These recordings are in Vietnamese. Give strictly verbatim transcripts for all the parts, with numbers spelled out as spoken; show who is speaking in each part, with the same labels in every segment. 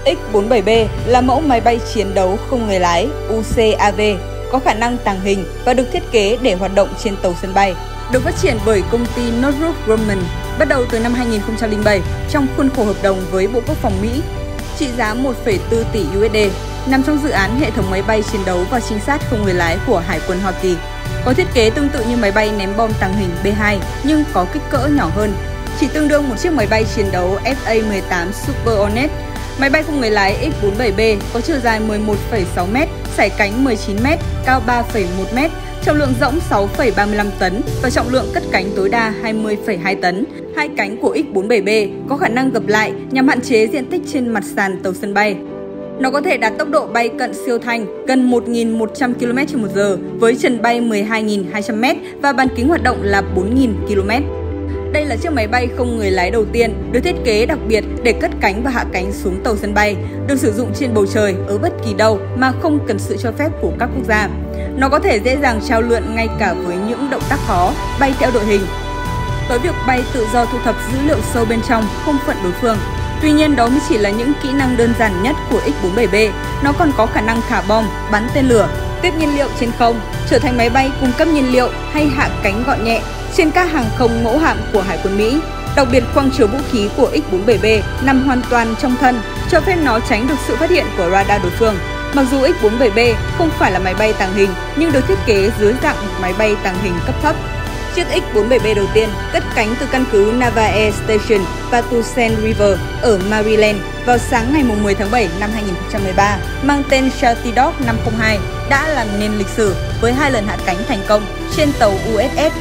Speaker 1: X bốn mươi bảy B là mẫu máy bay chiến đấu không người lái U C A V có khả năng tàng hình và được thiết kế để hoạt động trên tàu sân bay. Được phát triển bởi công ty Northrop Grumman bắt đầu từ năm hai nghìn không trăm lẻ bảy trong khuôn khổ hợp đồng với Bộ Quốc phòng Mỹ, trị giá một phẩy bốn tỷ U S D, nằm trong dự án hệ thống máy bay chiến đấu và trinh sát không người lái của Hải quân Hoa Kỳ. Có thiết kế tương tự như máy bay ném bom tàng hình B hai nhưng có kích cỡ nhỏ hơn, chỉ tương đương một chiếc máy bay chiến đấu F A mười tám Super Hornet. Máy bay không người lái X bốn mươi bảy B có chiều dài mười một phẩy sáu mét, sải cánh mười chín mét, cao ba phẩy một mét, trọng lượng rỗng sáu phẩy ba mươi lăm tấn và trọng lượng cất cánh tối đa hai mươi phẩy hai tấn. Hai cánh của X bốn mươi bảy B có khả năng gập lại nhằm hạn chế diện tích trên mặt sàn tàu sân bay. Nó có thể đạt tốc độ bay cận siêu thanh gần một nghìn một trăm ki lô mét trên một giờ với trần bay mười hai nghìn hai trăm mét và bán kính hoạt động là bốn nghìn ki lô mét. Đây là chiếc máy bay không người lái đầu tiên được thiết kế đặc biệt để cất cánh và hạ cánh xuống tàu sân bay, được sử dụng trên bầu trời ở bất kỳ đâu mà không cần sự cho phép của các quốc gia. Nó có thể dễ dàng trao lượn ngay cả với những động tác khó, bay theo đội hình, tới việc bay tự do thu thập dữ liệu sâu bên trong không phận đối phương. Tuy nhiên, đó mới chỉ là những kỹ năng đơn giản nhất của X bốn mươi bảy B. Nó còn có khả năng thả bom, bắn tên lửa, tiếp nhiên liệu trên không, trở thành máy bay cung cấp nhiên liệu hay hạ cánh gọn nhẹ trên các hàng không mẫu hạm của Hải quân Mỹ. Đặc biệt, khoang chứa vũ khí của X bốn mươi bảy B nằm hoàn toàn trong thân, cho phép nó tránh được sự phát hiện của radar đối phương. Mặc dù X bốn mươi bảy B không phải là máy bay tàng hình, nhưng được thiết kế dưới dạng một máy bay tàng hình cấp thấp. Chiếc X bốn mươi bảy B đầu tiên cất cánh từ căn cứ Naval Air Station Patuxent River ở Maryland vào sáng ngày mười tháng bảy năm hai nghìn không trăm mười ba, mang tên Sharky Dog năm không hai, đã làm nên lịch sử với hai lần hạ cánh thành công trên tàu U S S.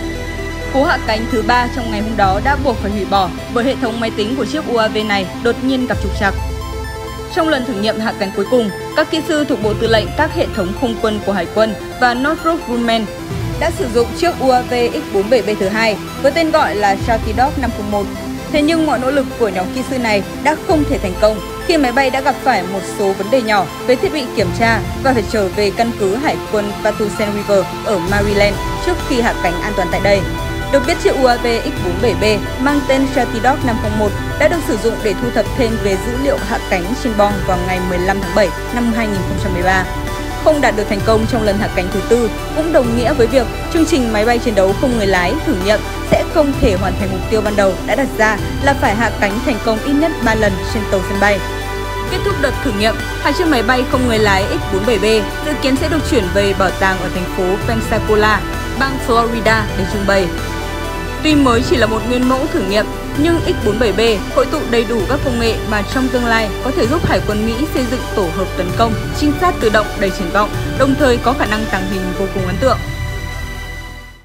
Speaker 1: Cú hạ cánh thứ ba trong ngày hôm đó đã buộc phải hủy bỏ bởi hệ thống máy tính của chiếc U A V này đột nhiên gặp trục trặc. Trong lần thử nghiệm hạ cánh cuối cùng, các kỹ sư thuộc Bộ Tư lệnh các hệ thống không quân của Hải quân và Northrop Grumman đã sử dụng chiếc U A V X bốn mươi bảy B thứ hai với tên gọi là Sharky Dog năm không một. Thế nhưng mọi nỗ lực của nhóm kỹ sư này đã không thể thành công khi máy bay đã gặp phải một số vấn đề nhỏ về thiết bị kiểm tra và phải trở về căn cứ Hải quân Patuxent River ở Maryland trước khi hạ cánh an toàn tại đây. Được biết, chiếc U A V X bốn mươi bảy B mang tên Sharky Dog năm không một đã được sử dụng để thu thập thêm về dữ liệu hạ cánh trên bom vào ngày mười lăm tháng bảy năm hai nghìn không trăm mười ba. Không đạt được thành công trong lần hạ cánh thứ tư cũng đồng nghĩa với việc chương trình máy bay chiến đấu không người lái thử nghiệm sẽ không thể hoàn thành mục tiêu ban đầu đã đặt ra là phải hạ cánh thành công ít nhất ba lần trên tàu sân bay. Kết thúc đợt thử nghiệm, hai chiếc máy bay không người lái X bốn mươi bảy B dự kiến sẽ được chuyển về bảo tàng ở thành phố Pensacola, bang Florida để trưng bày. Tuy mới chỉ là một nguyên mẫu thử nghiệm, nhưng X bốn mươi bảy B hội tụ đầy đủ các công nghệ mà trong tương lai có thể giúp Hải quân Mỹ xây dựng tổ hợp tấn công, trinh sát tự động đầy triển vọng, đồng thời có khả năng tàng hình vô cùng ấn tượng.